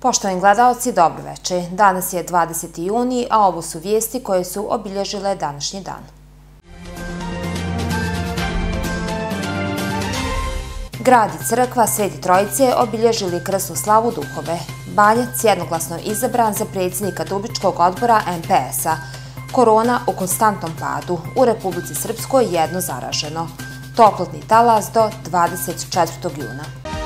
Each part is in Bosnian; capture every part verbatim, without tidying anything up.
Poštovani gledaoci, dobro veče. Danas je dvadeseti juni, a ovo su vijesti koje su obilježile današnji dan. Grad i crkva Svete Trojice obilježili krsnu slavu duhove. Banjac jednoglasno izabran za predsjednika Dubičkog odbora M P S-a. Korona u konstantnom padu. U Republici Srpskoj jedno zaraženo. Toplotni talas do dvadeset četvrtog juna.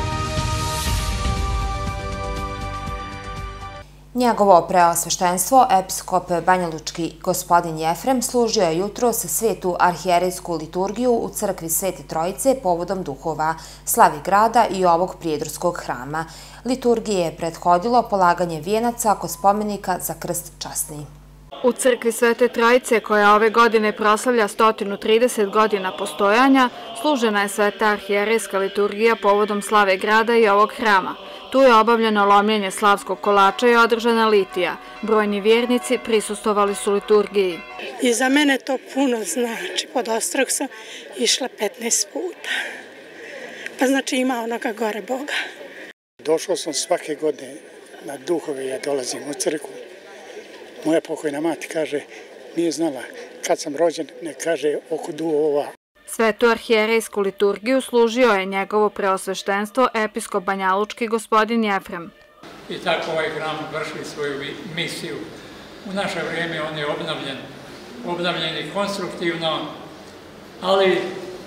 Njegovo preosveštenstvo, episkop banjalučki gospodin Jefrem, služio je jutros svetu arhijerejsku liturgiju u crkvi Svete Trojice povodom duhova, slavi grada i ovog prijedorskog hrama. Liturgiji je prethodilo polaganje vijenaca oko spomenika za krst časni. U crkvi Svete Trojice, koja ove godine proslavlja sto trideset godina postojanja, služena je sveta arhijerejska liturgija povodom slave grada i ovog hrama. Tu je obavljeno lomljenje slavskog kolača i održana litija. Brojni vjernici prisustvovali su liturgiji. I za mene to puno znači. Pod Ostrog sam išla petnaest puta. Pa znači ima onoga gore Boga. Došao sam svake godine na duhove, ja dolazim u crkvu. Moja pokojna mati kaže, nije znala kad sam rođen, ne kaže oko duhova. Svetu arhijerejsku liturgiju služio je njegovo preosveštenstvo episkop banjalučki gospodin Jefrem. I tako ovaj hram vrši svoju misiju. U naše vrijeme on je obnovljen, obnovljen i konstruktivno, ali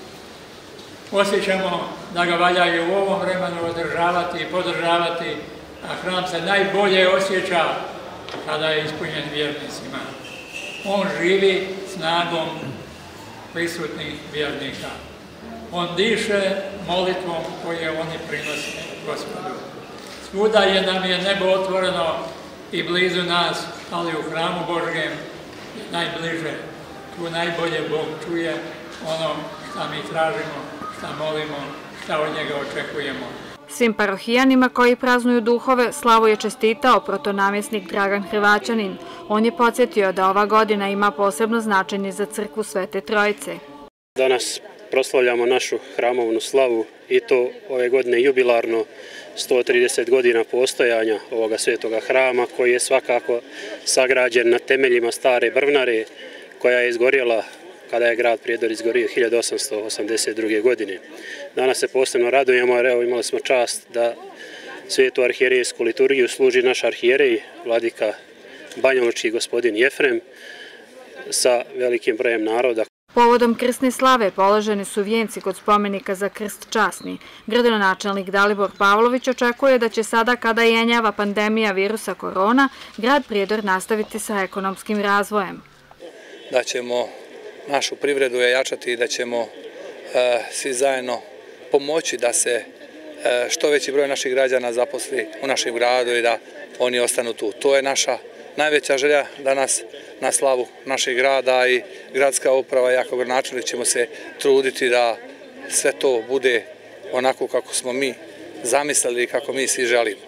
osjećamo da ga valja i u ovom vremenu održavati i podržavati, a hram se najbolje osjeća kada je ispunjen vjernicima. On živi snagom prisutnih vjernika. On diše molitvom koje oni prinose Gospodu. Svuda je nam je nebo otvoreno i blizu nas, ali u hramu Božjem je najbliže. Tu najbolje Bog čuje ono šta mi tražimo, šta molimo, šta od njega očekujemo. Svim parohijanima koji praznuju duhove slavu je čestitao protonamjesnik Dragan Hrvaćanin. On je podsjetio da ova godina ima posebno značenje za crkvu Svete Trojice. Danas proslavljamo našu hramovnu slavu i to ove godine jubilarno sto trideset godina postojanja ovoga svetoga hrama koji je svakako sagrađen na temeljima stare brvnare koja je izgorjela kada je grad Prijedor izgorio hiljadu osamsto osamdeset druge. godine. Danas se posebno radujemo jer evo imali smo čast da svetu arhijerejsku liturgiju služi naš arhijerej, vladika banjalučki gospodin Jefrem sa velikim brojem naroda. Povodom krsne slave položeni su vijenci kod spomenika za krst časni. Gradonačelnik Dalibor Pavlović očekuje da će sada kada jenjava pandemija virusa korona, grad Prijedor nastaviti sa ekonomskim razvojem. Da ćemo našu privredu jačati i da ćemo svi zajedno pomoći da se što veći broj naših građana zaposli u našem gradu i da oni ostanu tu. To je naša najveća želja danas na slavu našeg grada i gradska uprava i jako gradonačelnik ćemo se truditi da sve to bude onako kako smo mi zamislili i kako mi svi želimo.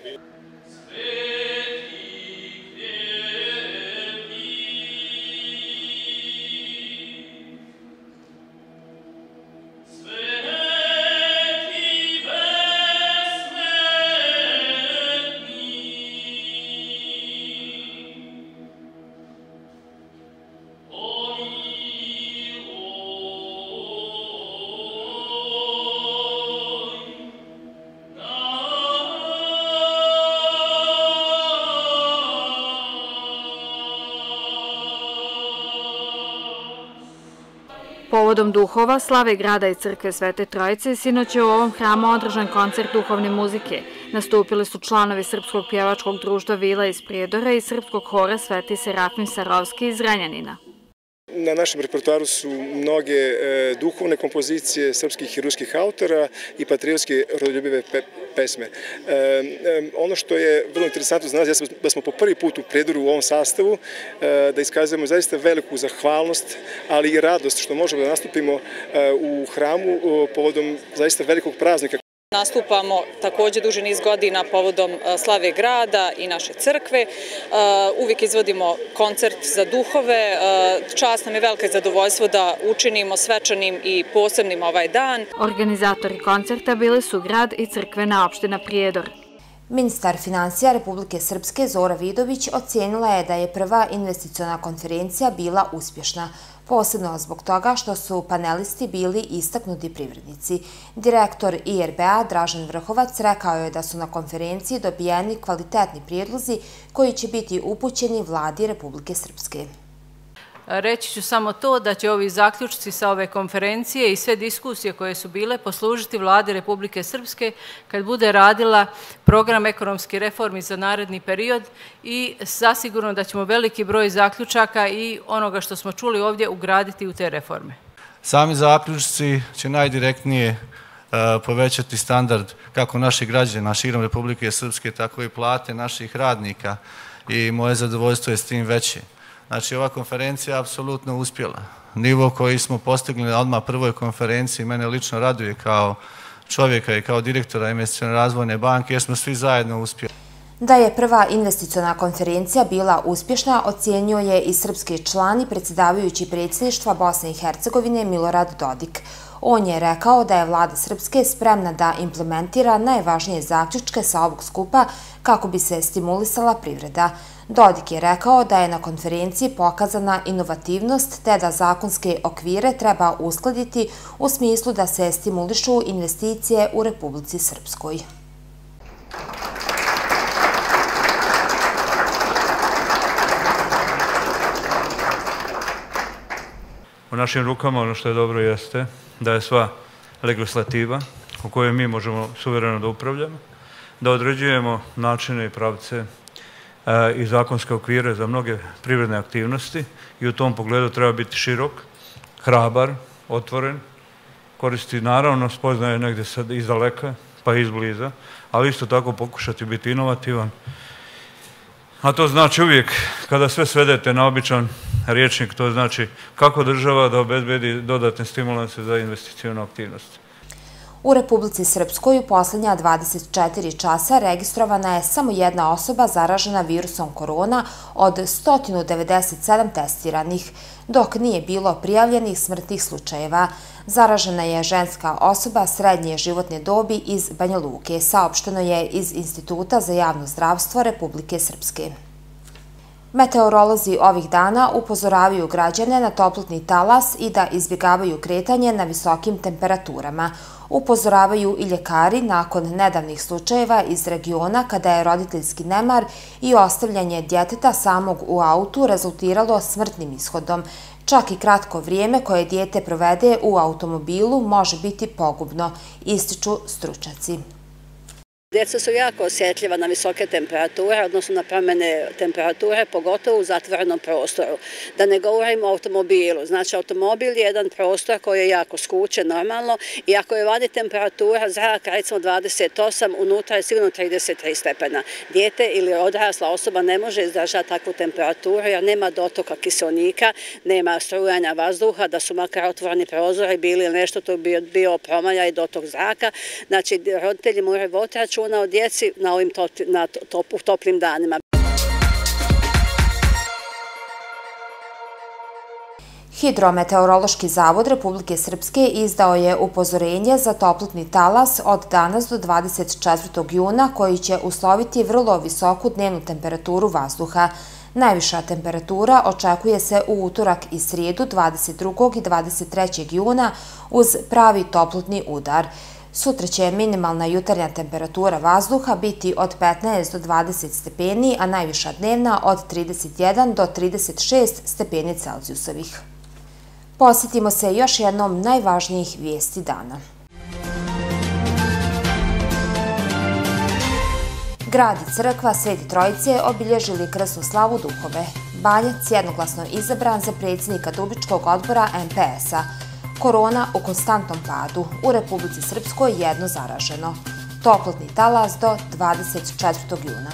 Povodom duhova, slave grada i crkve Svete Trojice, sinoć je u ovom hramu održan koncert duhovne muzike. Nastupili su članovi Srpskog pjevačkog društva Vila iz Prijedora i Srpskog hora Sveti Serafim Sarovski iz Renjanina. Na našem repertoaru su mnoge duhovne kompozicije srpskih i ruskih autora i patriotske rodoljubive pesme. Ono što je vrlo interesantno za nas je da smo po prvi put u Prijedoru u ovom sastavu, da iskazujemo zaista veliku zahvalnost, ali i radost što možemo da nastupimo u hramu povodom zaista velikog praznika. Nastupamo također duži niz godina povodom slave grada i naše crkve. Uvijek izvodimo koncert za duhove. Čast nam je velika zadovoljstvo da učinimo svečanim i posebnim ovaj dan. Organizatori koncerta bili su grad i crkvena opština Prijedor. Ministar financija Republike Srpske Zora Vidović ocijenila je da je prva investiciona konferencija bila uspješna, posebno zbog toga što su panelisti bili istaknuti privrednici. Direktor I R B-a Dražen Vrhovac rekao je da su na konferenciji dobijeni kvalitetni prijedlozi koji će biti upućeni vladi Republike Srpske. Reći ću samo to da će ovi zaključci sa ove konferencije i sve diskusije koje su bile poslužiti vladi Republike Srpske kad bude radila program ekonomskih reformi za naredni period i zasigurno da ćemo veliki broj zaključaka i onoga što smo čuli ovdje ugraditi u te reforme. Sami zaključci će najdirektnije povećati standard kako naših građana širom Republike Srpske, tako i plate naših radnika i moje zadovoljstvo je s tim veće. Znači, ova konferencija je apsolutno uspjela. Nivo koji smo postigli na odmah prvoj konferenciji mene lično raduje kao čovjeka i kao direktora Investicione razvojne banke, jer smo svi zajedno uspjeli. Da je prva investiciona konferencija bila uspješna, ocijenio je i srpski član i predsjedavajući predsjedništva Bosne i Hercegovine Milorad Dodik. On je rekao da je vlada Srpske spremna da implementira najvažnije zaključke sa ovog skupa kako bi se stimulisala privreda. Dodik je rekao da je na konferenciji pokazana inovativnost te da zakonske okvire treba uskladiti u smislu da se stimulišu investicije u Republici Srpskoj. U našim rukama ono što je dobro jeste da je sva legislativa u kojoj mi možemo suvereno da upravljamo, da određujemo načine i pravce i zakonske okvire za mnoge privredne aktivnosti i u tom pogledu treba biti širok, hrabar, otvoren, koristi naravno spoznaje negdje sad iz daleka pa izbliza, ali isto tako pokušati biti inovativan. A to znači uvijek, kada sve svedete na običan rječnik, to znači kako država da obezbedi dodatne stimulanse za investicionu aktivnost. U Republici Srpskoj u posljednja dvadeset četiri časa registrovana je samo jedna osoba zaražena virusom korona od sto devedeset sedam testiranih, dok nije bilo prijavljenih smrtnih slučajeva. Zaražena je ženska osoba srednje životne dobi iz Banja Luke, saopšteno je iz Instituta za javno zdravstvo Republike Srpske. Meteorolozi ovih dana upozoravaju građane na toplotni talas i da izbjegavaju kretanje na visokim temperaturama. Upozoravaju i ljekari nakon nedavnih slučajeva iz regiona kada je roditeljski nemar i ostavljanje djeteta samog u autu rezultiralo smrtnim ishodom. Čak i kratko vrijeme koje dijete provede u automobilu može biti pogubno, ističu stručnjaci. Djeca su jako osjetljiva na visoke temperature, odnosno na promjene temperature, pogotovo u zatvorenom prostoru. Da ne govorimo o automobilu. Znači, automobil je jedan prostor koji je jako skučen normalno i ako je vani temperatura zraka, recimo dvadeset osam, unutra je sigurno trideset tri stepena. Dijete ili odrasla osoba ne može izdržati takvu temperaturu jer nema dotoka kiselnika, nema strujanja vazduha, da su makar otvoreni prozori bili ili nešto, to bi bio promaja i dotok zraka. Znači, roditelji moraju voditi računa o djeci na ovim toplim danima. Hidrometeorološki zavod Republike Srpske izdao je upozorenje za toplotni talas od danas do dvadeset četvrtog juna koji će usloviti vrlo visoku dnevnu temperaturu vazduha. Najviša temperatura očekuje se u utorak i srijedu dvadeset drugog i dvadeset trećeg juna uz pravi toplotni udar. Sutra će minimalna jutarnja temperatura vazduha biti od petnaest do dvadeset stepeni, a najviša dnevna od trideset jedan do trideset šest stepeni Celzijusovih. Posjetimo se još jednom najvažnijih vijesti dana. Grad i crkva Svete Trojice obilježili krsnu slavu Duhove. Banjac jednoglasno izabran za predsjednika Dubičkog odbora M P S-a. Korona u konstantnom padu. U Republici Srpskoj jedno zaraženo. Toplotni talas do dvadeset četvrtog juna.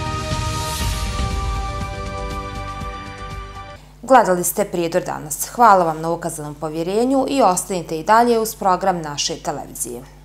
Gledali ste Prijedor danas. Hvala vam na ukazanom povjerenju i ostanite i dalje uz program naše televizije.